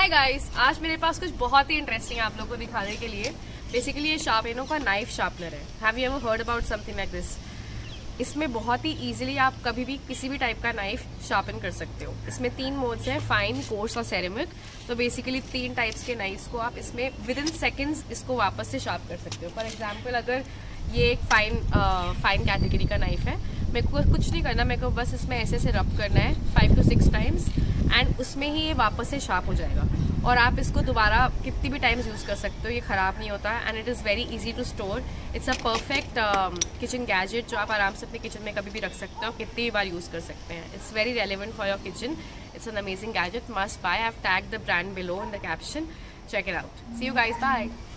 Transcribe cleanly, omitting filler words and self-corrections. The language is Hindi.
हाय गाइस, आज मेरे पास कुछ बहुत ही इंटरेस्टिंग है आप लोगों को दिखाने के लिए। बेसिकली ये शार्पेनो का नाइफ शार्पनर है। Have you ever heard about something like this? इसमें बहुत ही इजीली आप कभी भी किसी भी टाइप का नाइफ शार्पन कर सकते हो। इसमें 3 मोड्स हैं, फाइन, कोर्स और सेरेमिक। तो बेसिकली 3 टाइप्स के नाइफ्स को आप इसमें विद इन सेकेंड्स इसको वापस से शार्प कर सकते हो। फॉर एग्जाम्पल, अगर ये एक फाइन कैटेगरी का नाइफ है, मेरे को कुछ नहीं करना, मेरे को बस इसमें ऐसे से रब करना है 5 to 6 टाइम्स एंड उसमें ही ये वापस से शार्प हो जाएगा। और आप इसको दोबारा कितनी भी टाइम्स यूज़ कर सकते हो, ये ख़राब नहीं होता है and it is very easy to store. It's a perfect kitchen gadget जो आप आराम से अपने किचन में कभी भी रख सकते हो, कितनी बार यूज़ कर सकते हैं। It's very relevant for your kitchen. It's an amazing gadget, must buy. I have tagged the brand below in the caption. Check it out. See you guys. Bye.